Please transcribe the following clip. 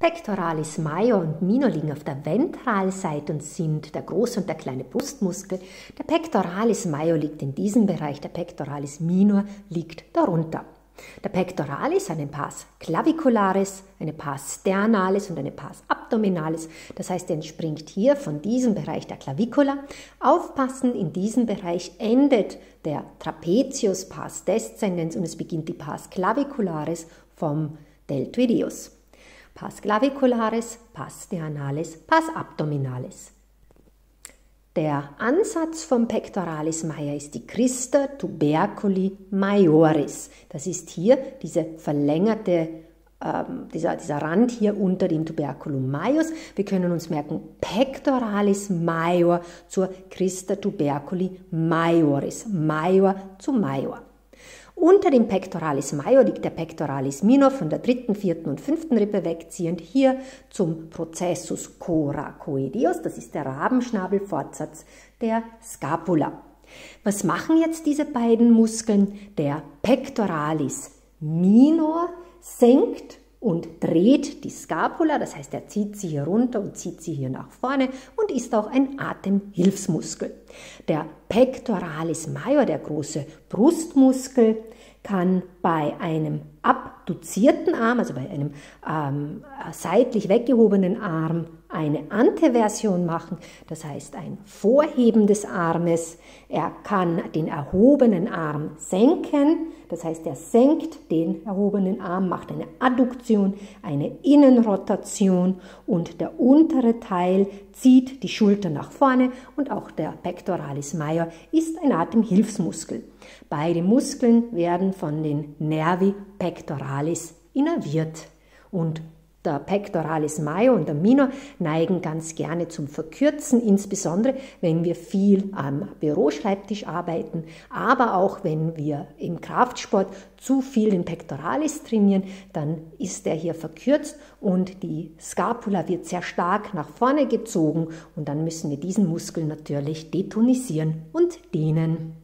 Pectoralis major und minor liegen auf der Ventralseite und sind der große und der kleine Brustmuskel. Der Pectoralis major liegt in diesem Bereich, der Pectoralis minor liegt darunter. Der Pectoralis hat eine Pars clavicularis, eine Pars sternalis und eine Pars abdominalis. Das heißt, er entspringt hier von diesem Bereich der Clavicula. Aufpassen, in diesem Bereich endet der Trapezius pars descendens und es beginnt die Pars clavicularis vom Deltoideus. Pars clavicularis, Pars sternalis, Pars abdominalis. Der Ansatz vom Pectoralis major ist die Crista tuberculi majoris. Das ist hier diese verlängerte, dieser Rand hier unter dem Tuberculum majus. Wir können uns merken, Pectoralis major zur Crista tuberculi majoris, Major zu Major. Unter dem Pectoralis major liegt der Pectoralis minor von der dritten, vierten und fünften Rippe wegziehend hier zum Processus coracoideus, das ist der Rabenschnabelfortsatz der Scapula. Was machen jetzt diese beiden Muskeln? Der Pectoralis minor senkt und dreht die Scapula, das heißt, er zieht sie hier runter und zieht sie hier nach vorne und ist auch ein Atemhilfsmuskel. Der Pectoralis major, der große Brustmuskel, kann bei einem abduzierten Arm, also bei einem seitlich weggehobenen Arm, eine Anteversion machen, das heißt ein Vorheben des Armes. Er kann den erhobenen Arm senken, das heißt, er senkt den erhobenen Arm, macht eine Adduktion, eine Innenrotation und der untere Teil zieht die Schulter nach vorne und auch der Pectoralis major ist ein Atemhilfsmuskel. Beide Muskeln werden von den Nervi pectoralis innerviert und der Pectoralis major und der minor neigen ganz gerne zum Verkürzen, insbesondere wenn wir viel am Büroschreibtisch arbeiten, aber auch wenn wir im Kraftsport zu viel den Pectoralis trainieren, dann ist er hier verkürzt und die Scapula wird sehr stark nach vorne gezogen und dann müssen wir diesen Muskel natürlich detonisieren und dehnen.